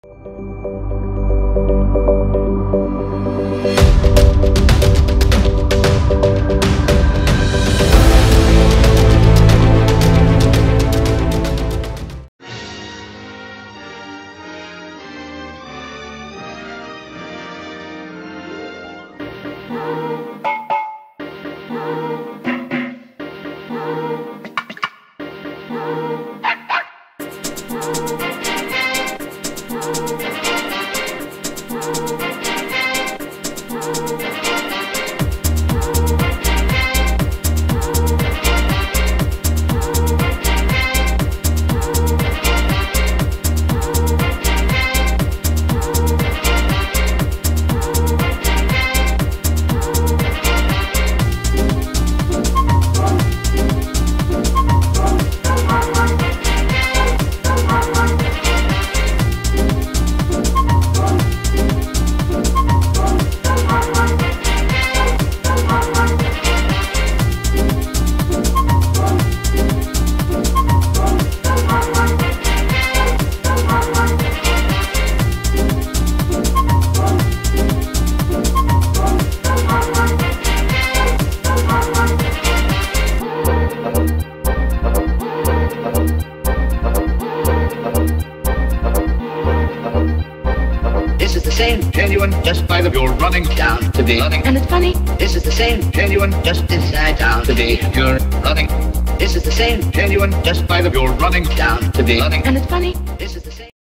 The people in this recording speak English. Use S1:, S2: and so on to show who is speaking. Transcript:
S1: This is the same genuine, just by the you're running down to be running.
S2: And it's funny.
S1: This is the same genuine, just inside down to be you're running. This is the same genuine, just by the you're running down to be running.
S2: And it's funny.
S1: This is